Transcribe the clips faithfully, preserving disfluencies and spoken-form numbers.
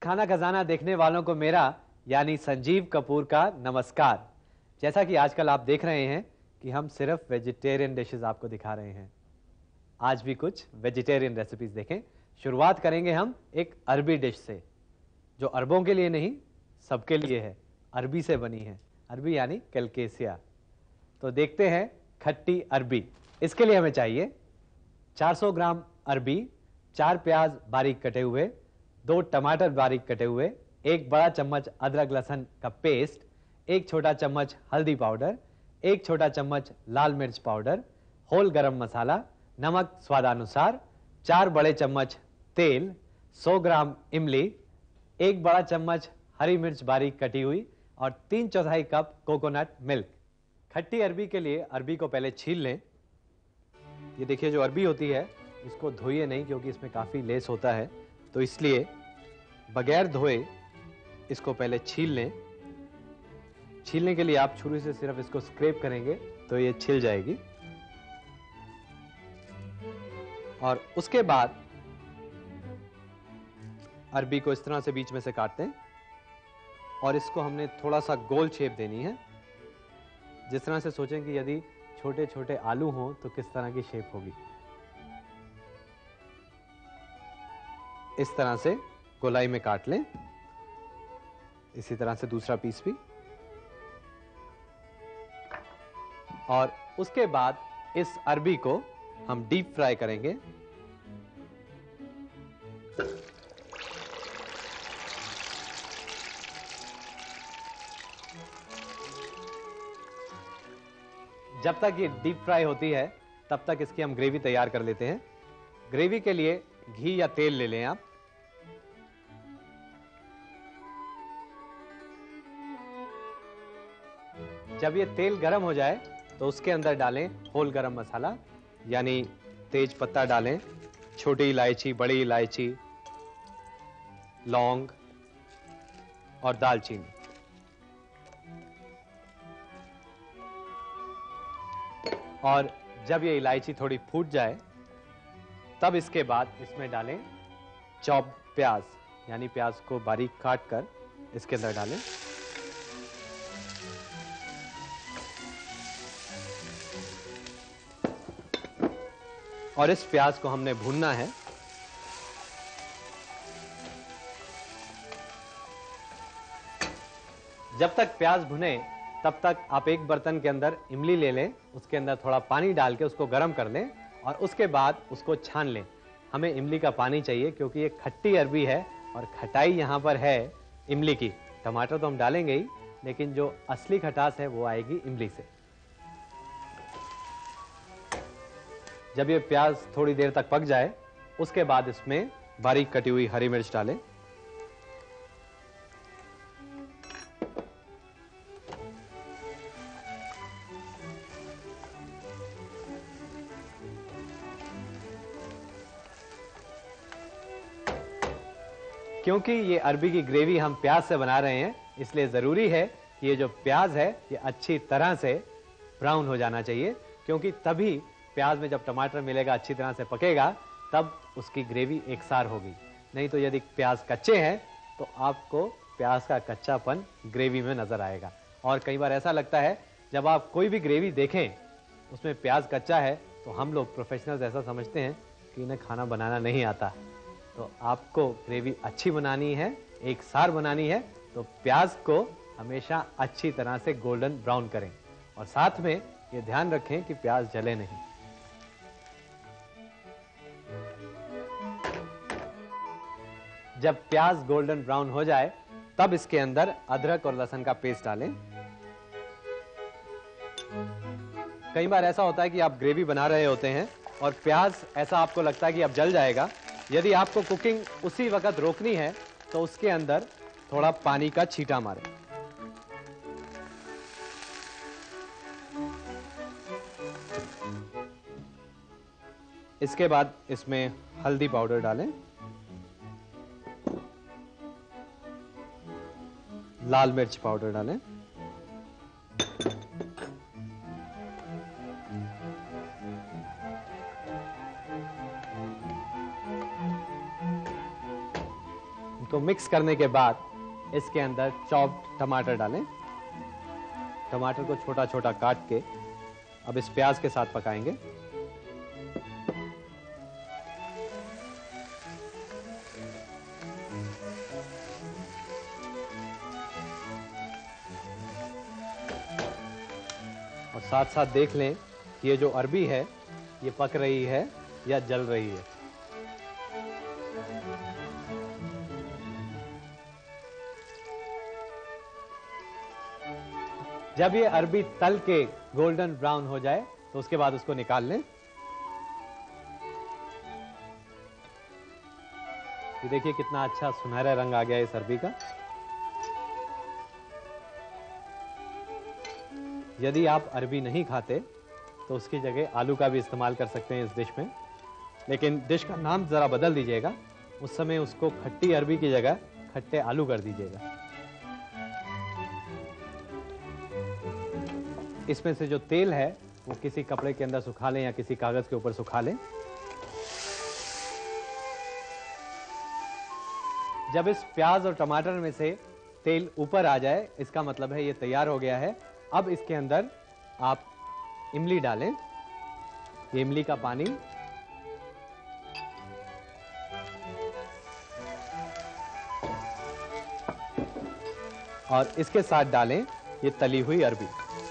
खाना खजाना देखने वालों को मेरा यानी संजीव कपूर का नमस्कार। जैसा कि आजकल आप देख रहे हैं कि हम सिर्फ वेजिटेरियन डिशेस आपको दिखा रहे हैं। आज भी कुछ वेजिटेरियन रेसिपीज देखें। शुरुआत करेंगे हम एक अरबी डिश से, जो अरबों के लिए नहीं सबके लिए है। अरबी से बनी है, अरबी यानी कैलकेसिया। तो देखते हैं खट्टी अरबी। इसके लिए हमें चाहिए चार सौ ग्राम अरबी, चार प्याज बारीक कटे हुए, दो टमाटर बारीक कटे हुए, एक बड़ा चम्मच अदरक लहसुन का पेस्ट, एक छोटा चम्मच हल्दी पाउडर, एक छोटा चम्मच लाल मिर्च पाउडर, होल गरम मसाला, नमक स्वादानुसार, चार बड़े चम्मच तेल, सौ ग्राम इमली, एक बड़ा चम्मच हरी मिर्च बारीक कटी हुई और तीन चौथाई कप कोकोनट मिल्क। खट्टी अरबी के लिए अरबी को पहले छील लें। ये देखिए, जो अरबी होती है इसको धोइए नहीं, क्योंकि इसमें काफ़ी लेस होता है, तो इसलिए बगैर धोए इसको पहले छील लें। छीलने के लिए आप छुरी से सिर्फ इसको स्क्रैप करेंगे तो ये छिल जाएगी। और उसके बाद अरबी को इस तरह से बीच में से काटते हैं और इसको हमने थोड़ा सा गोल शेप देनी है। जिस तरह से सोचें कि यदि छोटे छोटे आलू हों तो किस तरह की शेप होगी, इस तरह से गोलाई में काट लें। इसी तरह से दूसरा पीस भी। और उसके बाद इस अरबी को हम डीप फ्राई करेंगे। जब तक ये डीप फ्राई होती है तब तक इसकी हम ग्रेवी तैयार कर लेते हैं। ग्रेवी के लिए घी या तेल ले लें आप। जब ये तेल गरम हो जाए तो उसके अंदर डालें होल गरम मसाला, यानी तेज पत्ता डालें, छोटी इलायची, बड़ी इलायची, लौंग और दालचीनी। और जब ये इलायची थोड़ी फूट जाए तब इसके बाद इसमें डालें चॉप प्याज, यानी प्याज को बारीक काट कर इसके अंदर डालें। और इस प्याज को हमने भूनना है। जब तक प्याज भुने तब तक आप एक बर्तन के अंदर इमली ले लें, उसके अंदर थोड़ा पानी डाल के उसको गर्म कर लें और उसके बाद उसको छान लें। हमें इमली का पानी चाहिए क्योंकि ये खट्टी अरबी है और खटाई यहाँ पर है इमली की। टमाटर तो हम डालेंगे ही, लेकिन जो असली खटास है वो आएगी इमली से। जब ये प्याज थोड़ी देर तक पक जाए उसके बाद इसमें बारीक कटी हुई हरी मिर्च डालें। क्योंकि ये अरबी की ग्रेवी हम प्याज से बना रहे हैं, इसलिए जरूरी है कि ये जो प्याज है ये अच्छी तरह से ब्राउन हो जाना चाहिए, क्योंकि तभी प्याज में जब टमाटर मिलेगा, अच्छी तरह से पकेगा, तब उसकी ग्रेवी एकसार होगी। नहीं तो यदि प्याज कच्चे हैं तो आपको प्याज का कच्चापन ग्रेवी में नजर आएगा। और कई बार ऐसा लगता है जब आप कोई भी ग्रेवी देखें उसमें प्याज कच्चा है तो हम लोग प्रोफेशनल्स ऐसा समझते हैं कि इन्हें खाना बनाना नहीं आता। तो आपको ग्रेवी अच्छी बनानी है, एक सार बनानी है, तो प्याज को हमेशा अच्छी तरह से गोल्डन ब्राउन करें और साथ में ये ध्यान रखें कि प्याज जले नहीं। जब प्याज गोल्डन ब्राउन हो जाए तब इसके अंदर अदरक और लहसुन का पेस्ट डालें। कई बार ऐसा होता है कि आप ग्रेवी बना रहे होते हैं और प्याज ऐसा आपको लगता है कि अब जल जाएगा। यदि आपको कुकिंग उसी वक्त रोकनी है तो उसके अंदर थोड़ा पानी का छींटा मारें। इसके बाद इसमें हल्दी पाउडर डालें, लाल मिर्च पाउडर डालें, इसको मिक्स करने के बाद इसके अंदर चॉप्ड टमाटर डालें। टमाटर को छोटा छोटा काट के अब इस प्याज के साथ पकाएंगे। और साथ साथ देख लें कि ये जो अरबी है ये पक रही है या जल रही है। जब ये अरबी तल के गोल्डन ब्राउन हो जाए तो उसके बाद उसको निकाल लें। ये देखिए कितना अच्छा सुनहरा रंग आ गया है इस अरबी का। यदि आप अरबी नहीं खाते तो उसकी जगह आलू का भी इस्तेमाल कर सकते हैं इस डिश में, लेकिन डिश का नाम जरा बदल दीजिएगा। उस समय उसको खट्टी अरबी की जगह खट्टे आलू कर दीजिएगा। इसमें से जो तेल है वो किसी कपड़े के अंदर सुखा लें या किसी कागज के ऊपर सुखा लें। जब इस प्याज और टमाटर में से तेल ऊपर आ जाए इसका मतलब है ये तैयार हो गया है। अब इसके अंदर आप इमली डालें, ये इमली का पानी, और इसके साथ डालें ये तली हुई अरबी।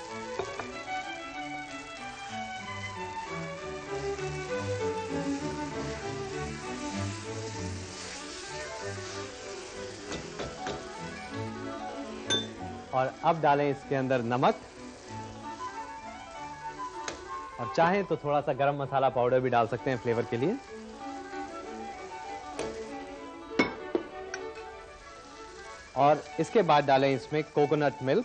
और अब डालें इसके अंदर नमक, और चाहें तो थोड़ा सा गरम मसाला पाउडर भी डाल सकते हैं फ्लेवर के लिए। और इसके बाद डालें इसमें कोकोनट मिल्क,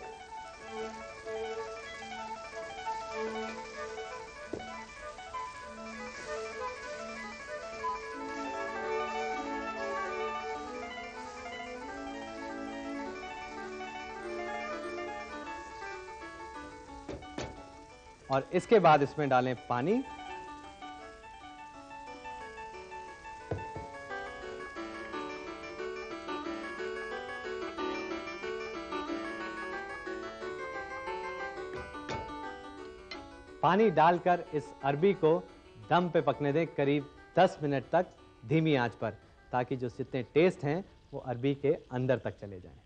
और इसके बाद इसमें डालें पानी। पानी डालकर इस अरबी को दम पे पकने दें करीब दस मिनट तक धीमी आंच पर, ताकि जो जितने टेस्ट हैं वो अरबी के अंदर तक चले जाएं।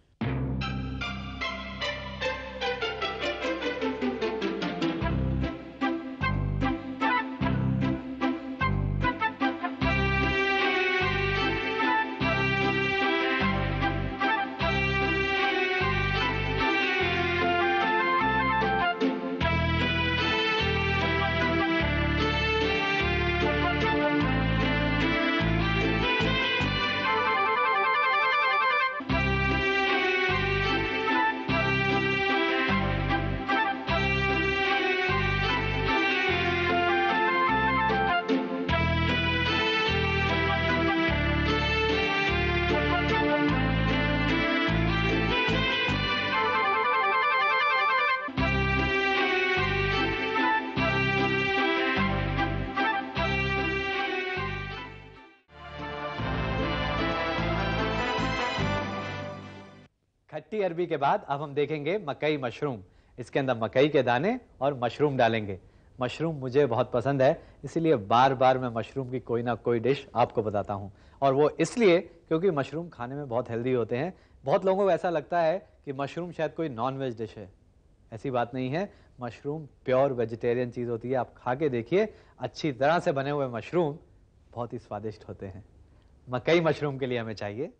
खट्टी अरबी के बाद अब हम देखेंगे मकई मशरूम। इसके अंदर मकई के दाने और मशरूम डालेंगे। मशरूम मुझे बहुत पसंद है, इसीलिए बार बार मैं मशरूम की कोई ना कोई डिश आपको बताता हूं, और वो इसलिए क्योंकि मशरूम खाने में बहुत हेल्दी होते हैं। बहुत लोगों को ऐसा लगता है कि मशरूम शायद कोई नॉन वेज डिश है। ऐसी बात नहीं है, मशरूम प्योर वेजिटेरियन चीज़ होती है। आप खा के देखिए, अच्छी तरह से बने हुए मशरूम बहुत ही स्वादिष्ट होते हैं। मकई मशरूम के लिए हमें चाहिए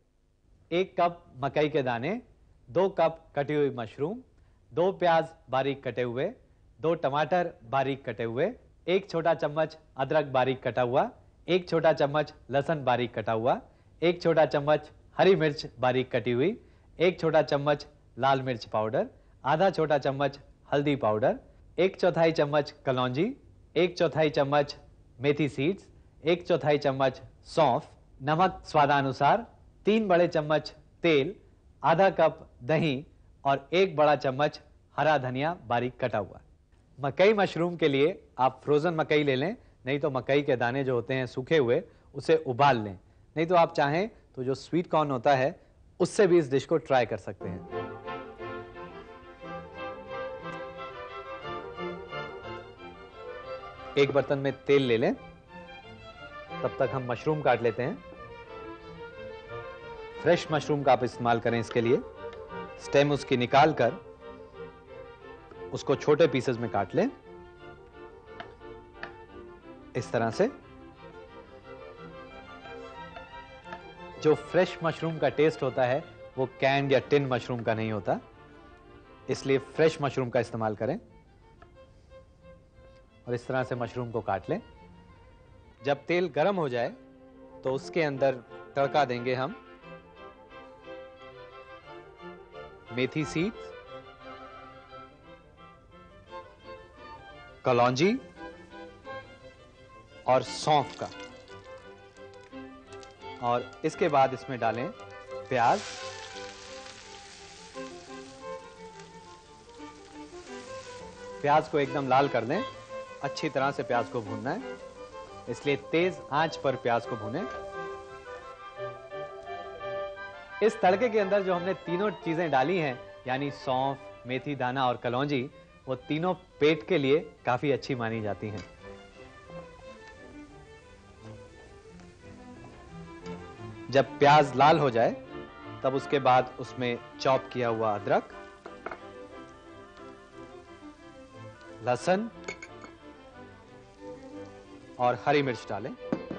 एक कप मकई के दाने, दो कप कटी हुई मशरूम, दो प्याज बारीक कटे हुए, दो टमाटर बारीक कटे हुए, एक छोटा चम्मच अदरक बारीक कटा हुआ, एक छोटा चम्मच लहसुन बारीक कटा हुआ, एक छोटा चम्मच हरी मिर्च बारीक कटी हुई, एक छोटा चम्मच लाल मिर्च पाउडर, आधा छोटा चम्मच हल्दी पाउडर, एक चौथाई चम्मच कलौंजी, एक चौथाई चम्मच मेथी सीड्स, एक चौथाई चम्मच सौंफ, नमक स्वादानुसार, तीन बड़े चम्मच तेल, आधा कप दही और एक बड़ा चम्मच हरा धनिया बारीक कटा हुआ। मकई मशरूम के लिए आप फ्रोजन मकई ले लें, नहीं तो मकई के दाने जो होते हैं सूखे हुए उसे उबाल लें, नहीं तो आप चाहें तो जो स्वीट कॉर्न होता है उससे भी इस डिश को ट्राई कर सकते हैं। एक बर्तन में तेल ले लें, तब तक हम मशरूम काट लेते हैं। फ्रेश मशरूम का आप इस्तेमाल करें इसके लिए। स्टेम उसकी निकाल कर उसको छोटे पीसेस में काट लें, इस तरह से। जो फ्रेश मशरूम का टेस्ट होता है वो कैंड या टिन मशरूम का नहीं होता, इसलिए फ्रेश मशरूम का इस्तेमाल करें। और इस तरह से मशरूम को काट लें। जब तेल गर्म हो जाए तो उसके अंदर तड़का देंगे हम मेथी सीड्स, कलौंजी और सौंफ का। और इसके बाद इसमें डालें प्याज, प्याज को एकदम लाल कर दें। अच्छी तरह से प्याज को भूनना है, इसलिए तेज आंच पर प्याज को भूनें। इस तड़के के अंदर जो हमने तीनों चीजें डाली हैं, यानी सौंफ, मेथी दाना और कलौंजी, वो तीनों पेट के लिए काफी अच्छी मानी जाती हैं। जब प्याज लाल हो जाए तब उसके बाद उसमें चॉप किया हुआ अदरक, लहसुन और हरी मिर्च डालें।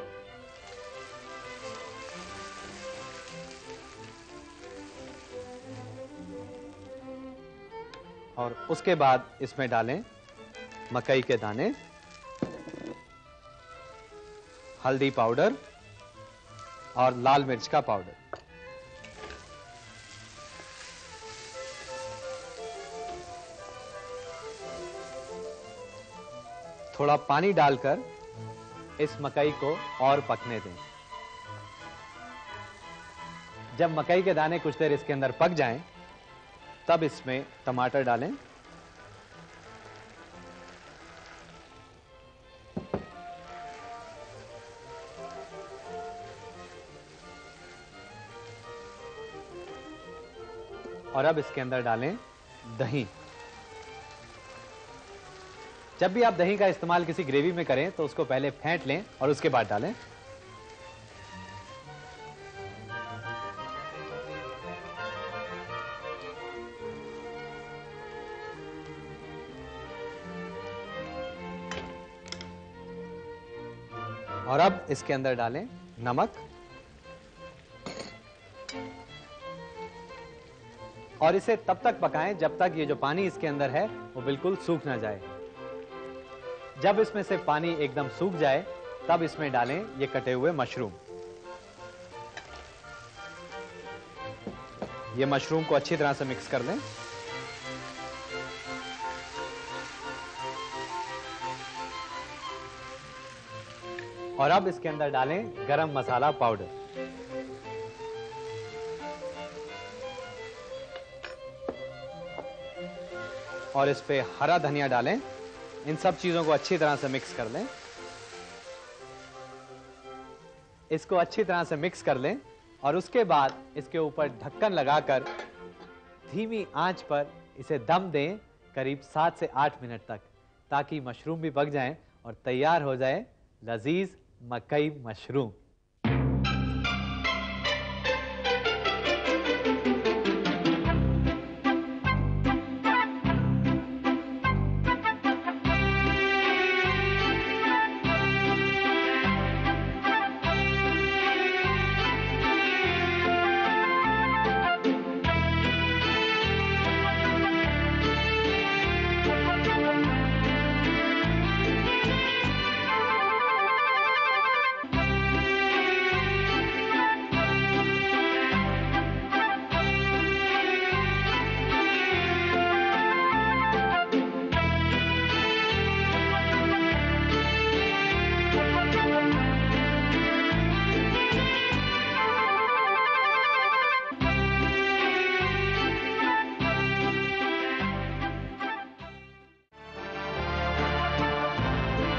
और उसके बाद इसमें डालें मकई के दाने, हल्दी पाउडर और लाल मिर्च का पाउडर। थोड़ा पानी डालकर इस मकई को और पकने दें। जब मकई के दाने कुछ देर इसके अंदर पक जाएं, तब इसमें टमाटर डालें। और अब इसके अंदर डालें दही। जब भी आप दही का इस्तेमाल किसी ग्रेवी में करें तो उसको पहले फेंट लें और उसके बाद डालें। और अब इसके अंदर डालें नमक और इसे तब तक पकाएं जब तक ये जो पानी इसके अंदर है वो बिल्कुल सूख ना जाए। जब इसमें से पानी एकदम सूख जाए तब इसमें डालें ये कटे हुए मशरूम। ये मशरूम को अच्छी तरह से मिक्स कर लें। और अब इसके अंदर डालें गरम मसाला पाउडर। और इस पे हरा धनिया डालें। इन सब चीजों को अच्छी तरह से मिक्स कर लें। इसको अच्छी तरह से मिक्स कर लें और उसके बाद इसके ऊपर ढक्कन लगाकर धीमी आंच पर इसे दम दें करीब सात से आठ मिनट तक, ताकि मशरूम भी पक जाएं और तैयार हो जाए लजीज मकई मशरूम।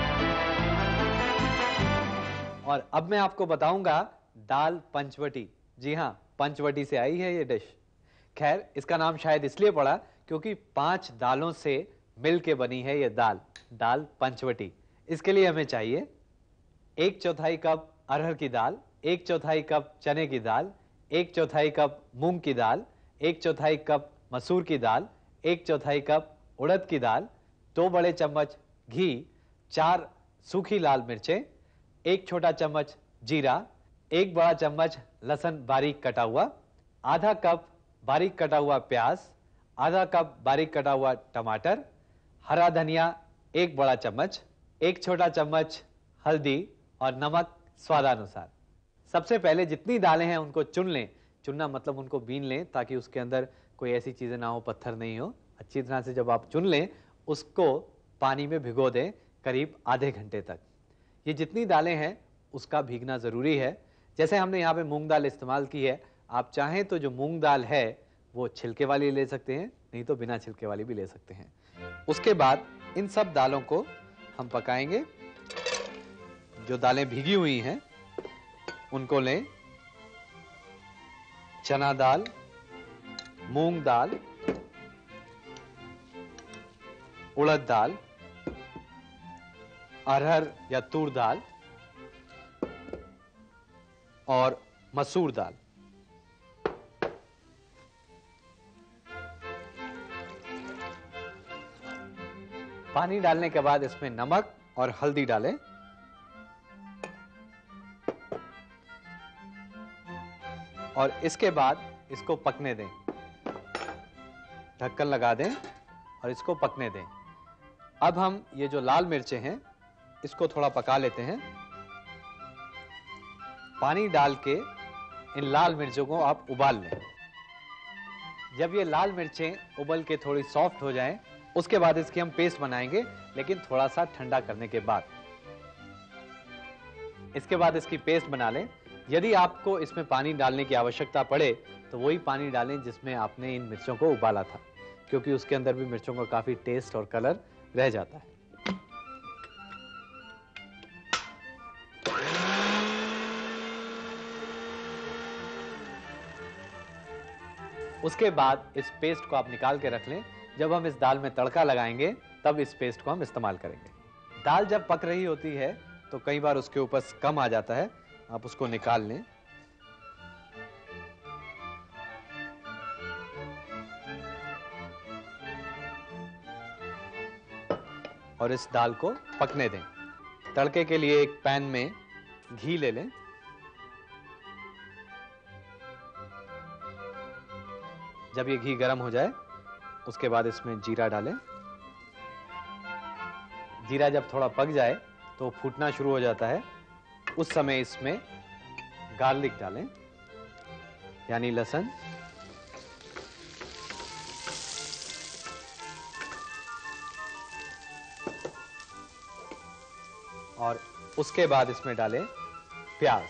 और अब मैं आपको बताऊंगा दाल पंचवटी। जी हाँ, पंचवटी से आई है ये डिश। खैर, इसका नाम शायद इसलिए पड़ा क्योंकि पांच दालों से मिल के बनी है ये दाल, दाल पंचवटी। इसके लिए हमें चाहिए एक चौथाई कप अरहर की दाल, एक चौथाई कप चने की दाल, एक चौथाई कप मूंग की दाल, एक चौथाई कप मसूर की दाल, एक चौथाई कप उड़द की दाल, दो बड़े चम्मच घी, चार सूखी लाल मिर्चें, एक छोटा चम्मच जीरा, एक बड़ा चम्मच लहसुन बारीक कटा हुआ, आधा कप बारीक कटा हुआ प्याज, आधा कप बारीक कटा हुआ टमाटर, हरा धनिया एक बड़ा चम्मच, एक छोटा चम्मच हल्दी और नमक स्वादानुसार। सबसे पहले जितनी दालें हैं उनको चुन लें। चुनना मतलब उनको बीन लें ताकि उसके अंदर कोई ऐसी चीजें ना हो, पत्थर नहीं हो। अच्छी तरह से जब आप चुन लें उसको पानी में भिगो दें करीब आधे घंटे तक। ये जितनी दालें हैं उसका भीगना जरूरी है। जैसे हमने यहाँ पे मूंग दाल इस्तेमाल की है, आप चाहें तो जो मूंग दाल है वो छिलके वाली ले सकते हैं, नहीं तो बिना छिलके वाली भी ले सकते हैं। उसके बाद इन सब दालों को हम पकाएंगे। जो दालें भीगी हुई हैं उनको लें। चना दाल, मूंग दाल, उड़द दाल, अरहर या तूर दाल और मसूर दाल। पानी डालने के बाद इसमें नमक और हल्दी डालें। और इसके बाद इसको पकने दें। ढक्कन लगा दें और इसको पकने दें। अब हम ये जो लाल मिर्चें हैं इसको थोड़ा पका लेते हैं। पानी डाल के इन लाल मिर्चों को आप उबाल लें। जब ये लाल मिर्चें उबल के थोड़ी सॉफ्ट हो जाएं, उसके बाद इसकी हम पेस्ट बनाएंगे, लेकिन थोड़ा सा ठंडा करने के बाद। इसके बाद इसकी पेस्ट बना लें। यदि आपको इसमें पानी डालने की आवश्यकता पड़े तो वही पानी डालें जिसमें आपने इन मिर्चों को उबाला था, क्योंकि उसके अंदर भी मिर्चों का काफी टेस्ट और कलर रह जाता है। उसके बाद इस पेस्ट को आप निकाल के रख लें। जब हम इस दाल में तड़का लगाएंगे तब इस पेस्ट को हम इस्तेमाल करेंगे। दाल जब पक रही होती है तो कई बार उसके ऊपर स्कम आ जाता है, आप उसको निकाल लें। और इस दाल को पकने दें। तड़के के लिए एक पैन में घी ले लें। जब ये घी गर्म हो जाए उसके बाद इसमें जीरा डालें। जीरा जब थोड़ा पक जाए तो फूटना शुरू हो जाता है, उस समय इसमें गार्लिक डालें, यानी लहसुन। और उसके बाद इसमें डालें प्याज।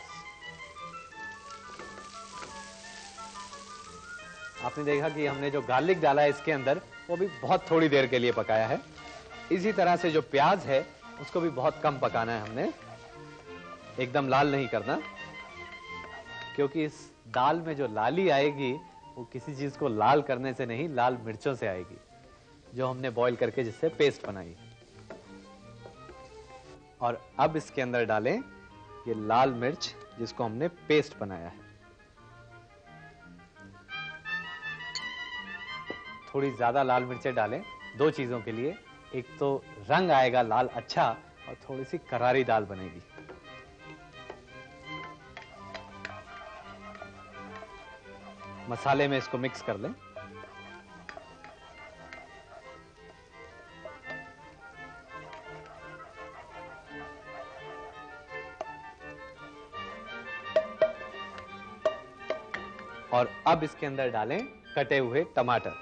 आपने देखा कि हमने जो गार्लिक डाला है इसके अंदर, वो भी बहुत थोड़ी देर के लिए पकाया है। इसी तरह से जो प्याज है उसको भी बहुत कम पकाना है हमने, एकदम लाल नहीं करना, क्योंकि इस दाल में जो लाली आएगी वो किसी चीज को लाल करने से नहीं, लाल मिर्चों से आएगी, जो हमने बॉईल करके जिससे पेस्ट बनाई। और अब इसके अंदर डालें ये लाल मिर्च जिसको हमने पेस्ट बनाया है। थोड़ी ज्यादा लाल मिर्चें डालें दो चीजों के लिए। एक तो रंग आएगा लाल अच्छा, और थोड़ी सी करारी दाल बनेगी। मसाले में इसको मिक्स कर लें। और अब इसके अंदर डालें कटे हुए टमाटर।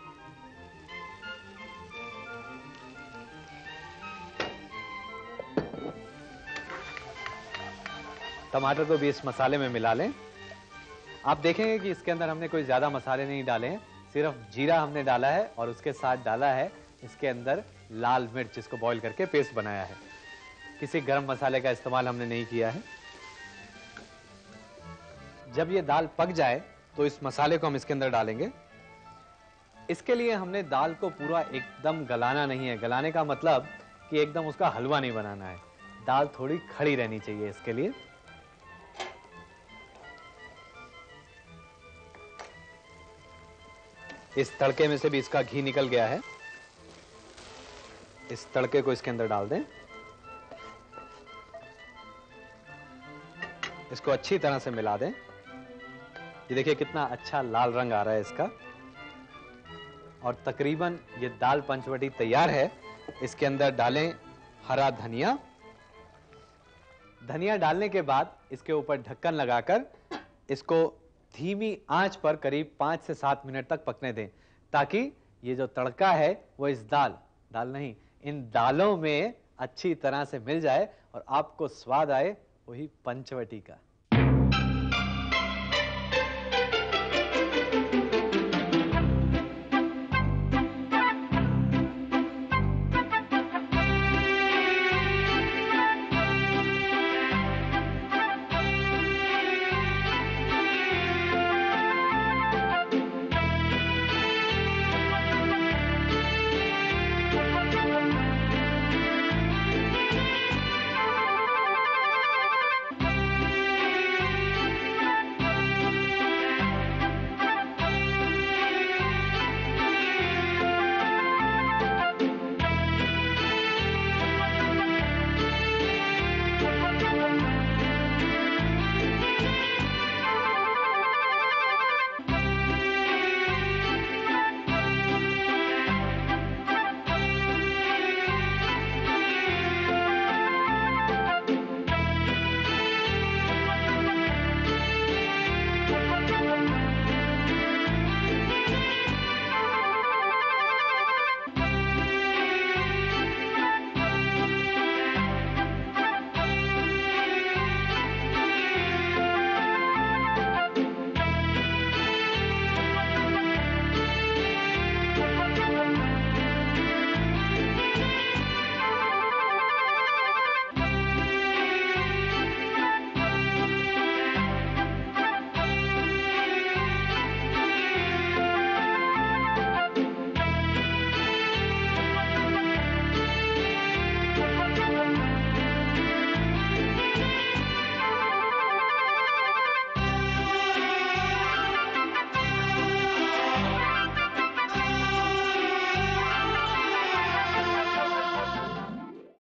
टमाटर को भी इस मसाले में मिला लें। आप देखेंगे कि इसके अंदर हमने कोई ज्यादा मसाले नहीं डाले हैं, सिर्फ जीरा हमने डाला है और उसके साथ डाला है इसके अंदर लाल मिर्च, जिसको बॉईल करके पेस्ट बनाया है। किसी गरम मसाले का इस्तेमाल हमने नहीं किया है। जब ये दाल पक जाए तो इस मसाले को हम इसके अंदर डालेंगे। इसके लिए हमने दाल को पूरा एकदम गलाना नहीं है। गलाने का मतलब कि एकदम उसका हलवा नहीं बनाना है। दाल थोड़ी खड़ी रहनी चाहिए इसके लिए। इस तड़के में से भी इसका घी निकल गया है। इस तड़के को इसके अंदर डाल दें। इसको अच्छी तरह से मिला दें। ये देखिए कितना अच्छा लाल रंग आ रहा है इसका। और तकरीबन ये दाल पंचवटी तैयार है। इसके अंदर डालें हरा धनिया। धनिया डालने के बाद इसके ऊपर ढक्कन लगाकर इसको धीमी आंच पर करीब पांच से सात मिनट तक पकने दें, ताकि ये जो तड़का है वो इस दाल दाल नहीं इन दालों में अच्छी तरह से मिल जाए और आपको स्वाद आए वही पंचवटी का।